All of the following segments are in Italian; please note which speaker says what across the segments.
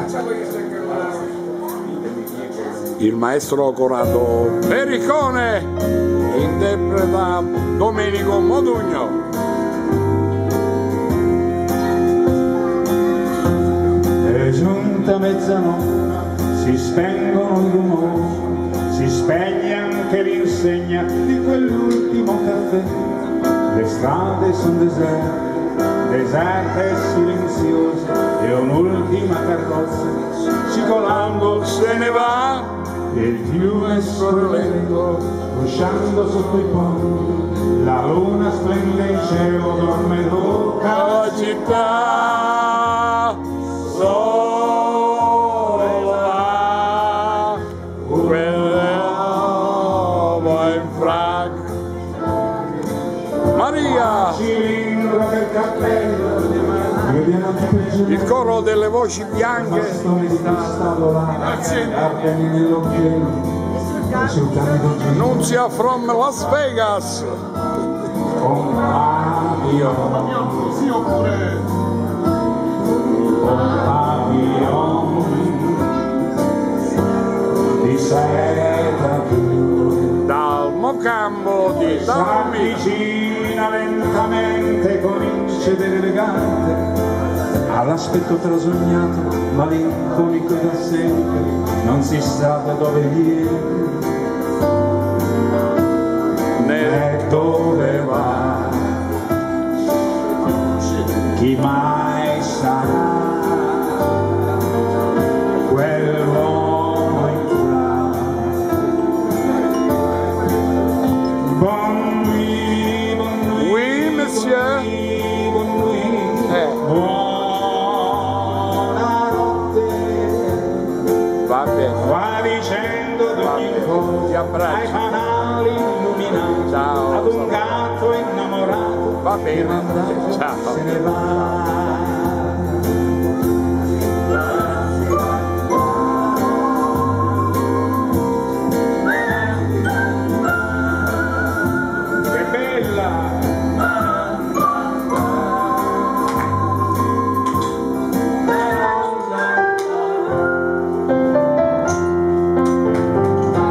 Speaker 1: Il maestro Corrado Pericone interpreta Domenico Modugno.
Speaker 2: È giunta mezzanotte, si spengono i rumori, si spegne anche l'insegna di quell'ultimo caffè. Le strade sono deserte e silenziose, e un'ultima carrozza scivolando se ne va. Il fiume scorrendo, uscendo sotto i ponti, la luna splende in cielo, dorme tocca la città. Sola, quell'uomo in frac. Maria! Cilindro del cappello, il coro delle voci bianche. Nunzia from Las Vegas. Un pavillon di seta blu
Speaker 1: dal mocambo di Dalmi
Speaker 2: s'avvicina lentamente con incedere elegante all'aspetto trasognato, malinconico da sempre, non si sa da dove viene né dove va. Chi mai sarà quell'uomo in frac? Bon nuit, bon nuit,
Speaker 1: oui, monsieur.
Speaker 2: Bon nuit, buonanotte.
Speaker 1: Va bene.
Speaker 2: Va dicendo d'ogni volta ai fanali illuminati.
Speaker 1: Ciao.
Speaker 2: Ad un gatto innamorato.
Speaker 1: Va bene. Ciao.
Speaker 2: Se ne va.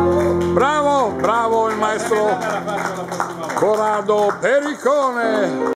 Speaker 1: Bravo il maestro Corrado Pericone.